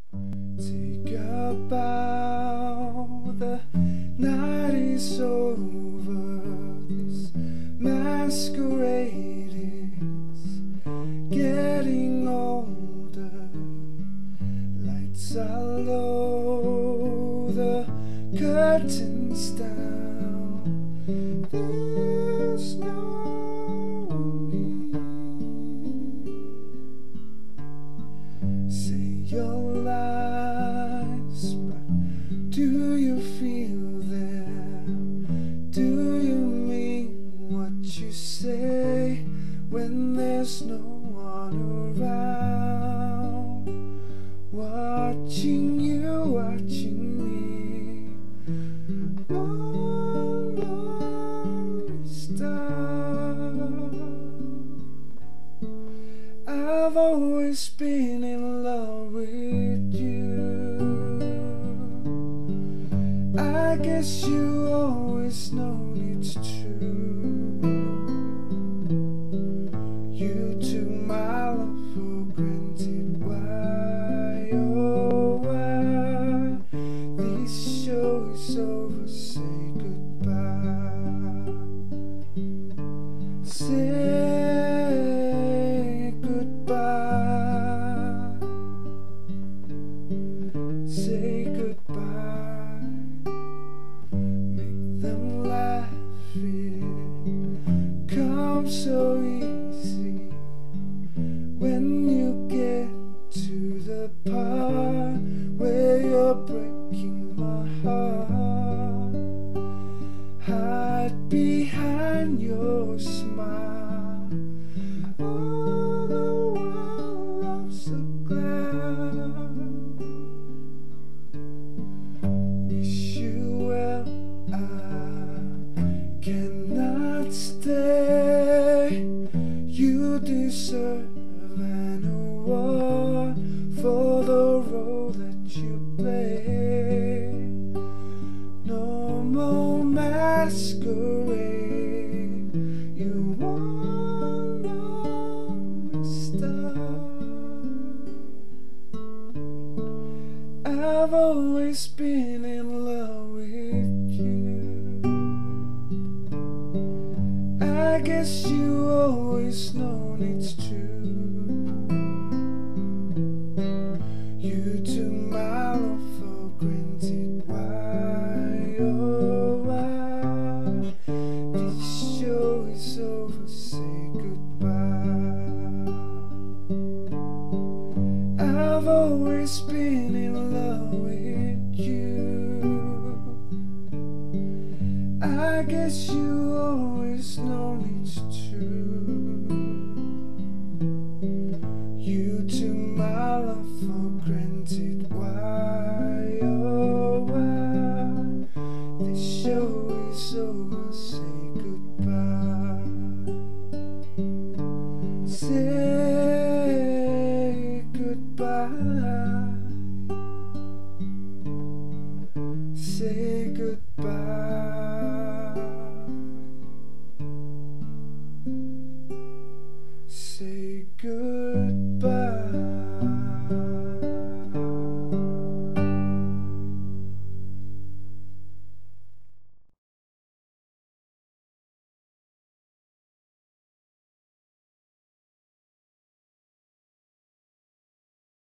Take a bow, the night is over. This masquerade is getting older. Lights are low, the curtains down. There's no need. Say your lies, but do you feel them? Do you mean what you say when there's no one around? Watching you, watching me. One lonely star. I've always been in love with you. I guess you always known it's true. You took my love for granted. Why, oh why? This show is over, say goodbye. Say goodbye. Say goodbye. Make them laugh. It comes so easy when you get to the part where you're breaking my heart. Hide behind your smile. Oh, the world loves a clown. Wish you well, I cannot stay. You deserve an award for the role that you play. No more masquerade. You one lonely star. I've always been in love with you. I guess you always known it's true. You took my love for granted. Why, oh why? This show is over, say goodbye. I've always been in love with you. I guess you always known it's true. You took my love for granted. Why, oh why? This show is over, say goodbye. Say